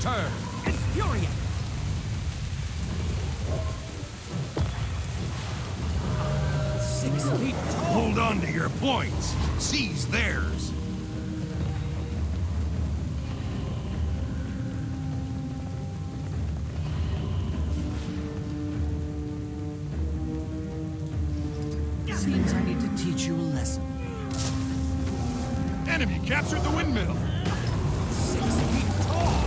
Return. Infuriate. Hold on to your points. Seize theirs. Seems I need to teach you a lesson. Enemy captured the windmill. 6 feet tall.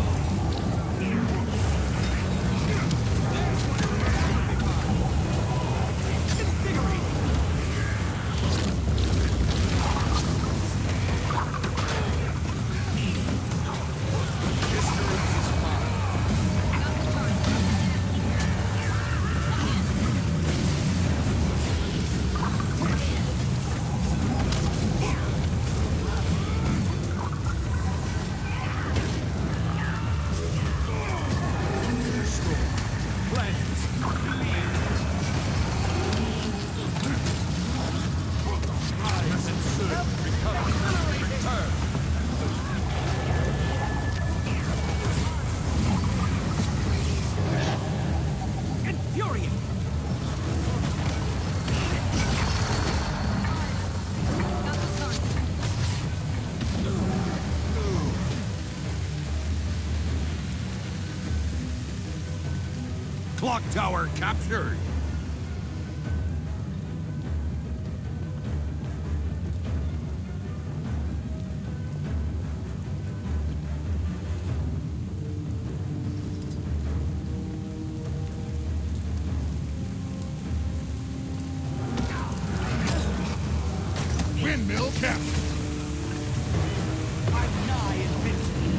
Clock tower captured. Windmill captured. I'm nigh invincible.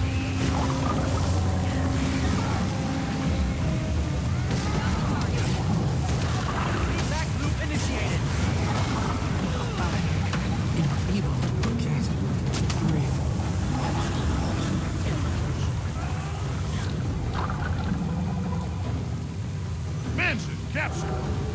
Feedback loop initiated. Enfeebled. Cat. Breathe. Mansion captured.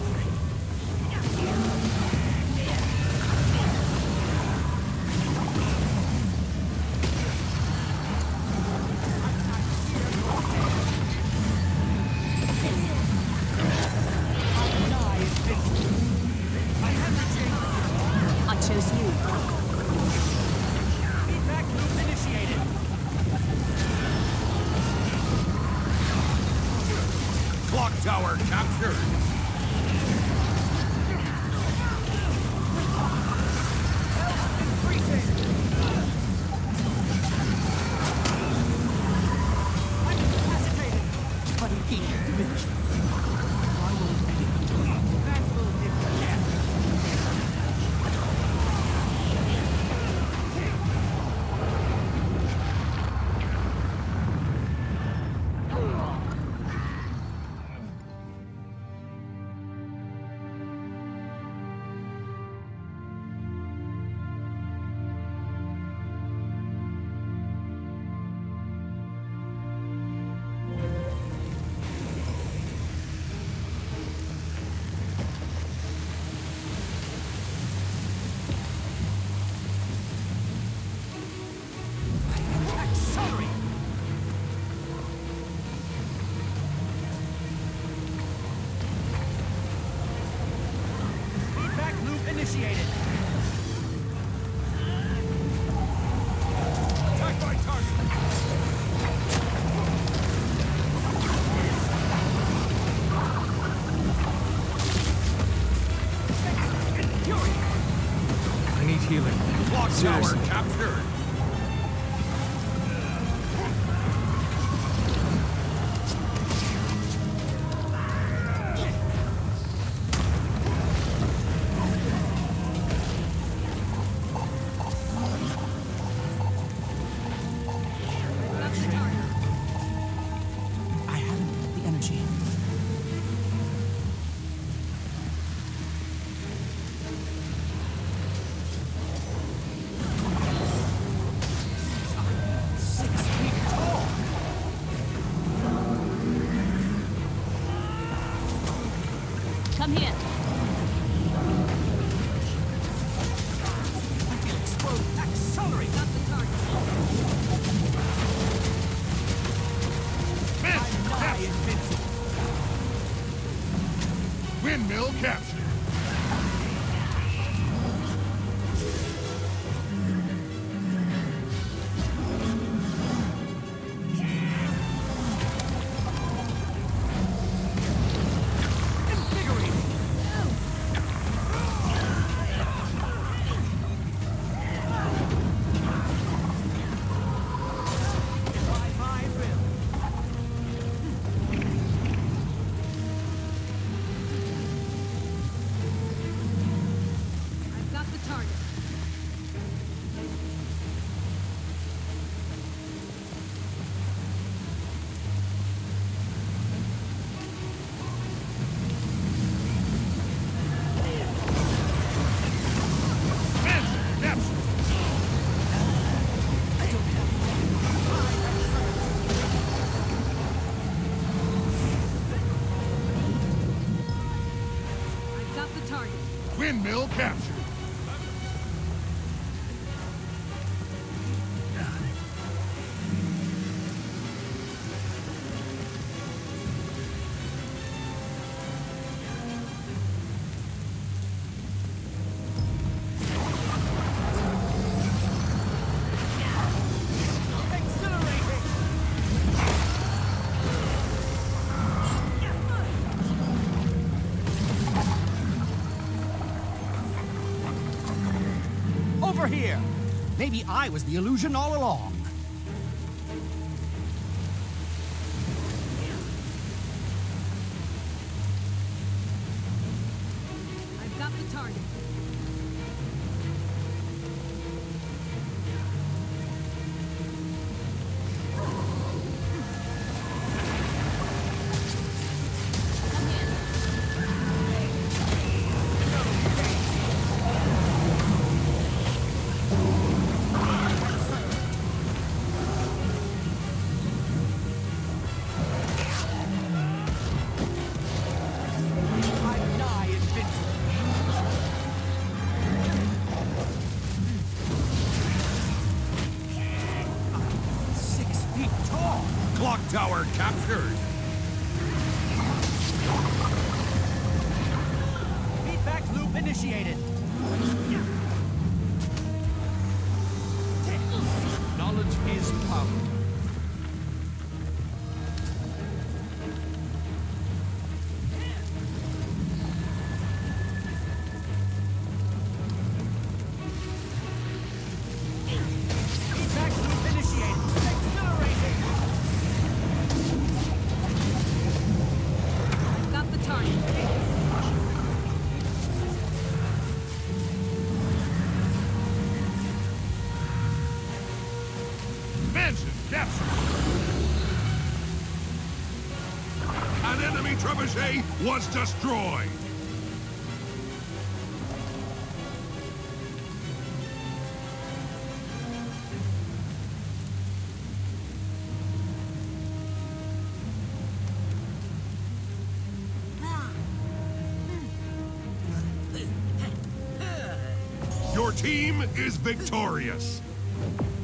Feedback loop initiated. Clock tower captured. Health increasing. I'm incapacitated. But heat diminished. I will be. That will hit the cat. Accelerate! Feedback loop initiated. Attack my target. I need healing. Clock tower captured. I haven't the energy. Come here. I feel explode. Accelerate. Not the target. invincible. Windmill captured. Windmill captured. Over here! Maybe I was the illusion all along. I've got the target. Clock tower captured. Feedback loop initiated. Knowledge is power. Feedback loop initiated. Accelerating. I've got the target. Mansion captured. An enemy trebuchet was destroyed. Your team is victorious.